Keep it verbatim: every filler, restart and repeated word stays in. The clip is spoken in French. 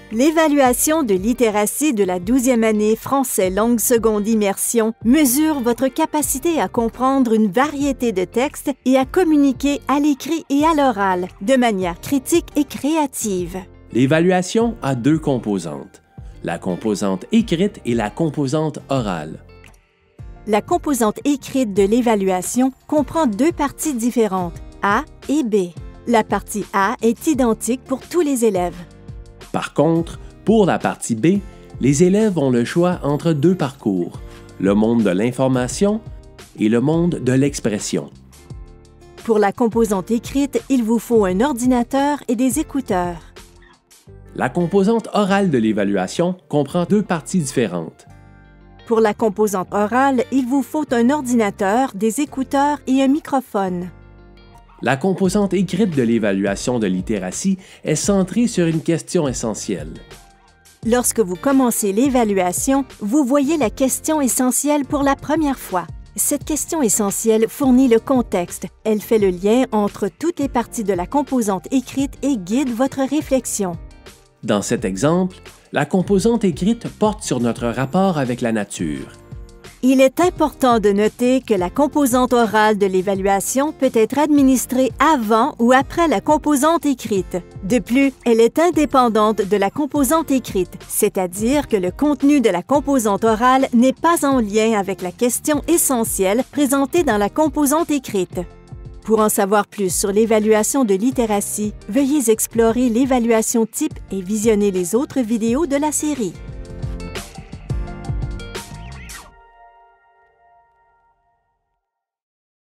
L'évaluation de littératie de la douzième année français langue seconde immersion mesure votre capacité à comprendre une variété de textes et à communiquer à l'écrit et à l'oral de manière critique et créative. L'évaluation a deux composantes, la composante écrite et la composante orale. La composante écrite de l'évaluation comprend deux parties différentes, A et B. La partie A est identique pour tous les élèves. Par contre, pour la partie B, les élèves ont le choix entre deux parcours, le monde de l'information et le monde de l'expression. Pour la composante écrite, il vous faut un ordinateur et des écouteurs. La composante orale de l'évaluation comprend deux parties différentes. Pour la composante orale, il vous faut un ordinateur, des écouteurs et un microphone. La composante écrite de l'évaluation de littératie est centrée sur une question essentielle. Lorsque vous commencez l'évaluation, vous voyez la question essentielle pour la première fois. Cette question essentielle fournit le contexte. Elle fait le lien entre toutes les parties de la composante écrite et guide votre réflexion. Dans cet exemple, la composante écrite porte sur notre rapport avec la nature. Il est important de noter que la composante orale de l'évaluation peut être administrée avant ou après la composante écrite. De plus, elle est indépendante de la composante écrite, c'est-à-dire que le contenu de la composante orale n'est pas en lien avec la question essentielle présentée dans la composante écrite. Pour en savoir plus sur l'évaluation de littératie, veuillez explorer l'évaluation type et visionner les autres vidéos de la série.